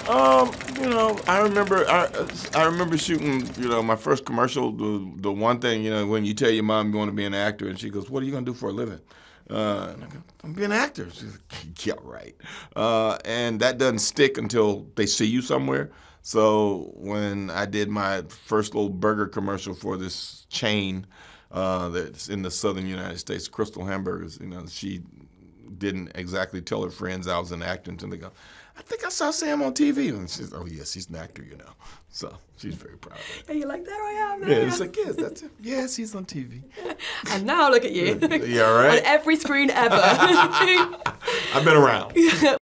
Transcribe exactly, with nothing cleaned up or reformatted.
Um, you know, I remember I I remember shooting, you know, my first commercial. The the one thing, you know, when you tell your mom you want to be an actor, and she goes, "What are you gonna do for a living?" Uh, and I go, "I'm be an actor." She's like, "Yeah, right." Uh, and that doesn't stick until they see you somewhere. So when I did my first little burger commercial for this chain uh, that's in the southern United States, Crystal Hamburgers, you know, she didn't exactly tell her friends I was an actor until they go, "I think I saw Sam on T V." And she's, "Oh, yes, he's an actor, you know." So she's very proud of it. And you're like, there I am. There Yeah, I it's am. like, yes, that's it. Yes, he's on T V. And now look at you. Yeah, right? On every screen ever. I've been around.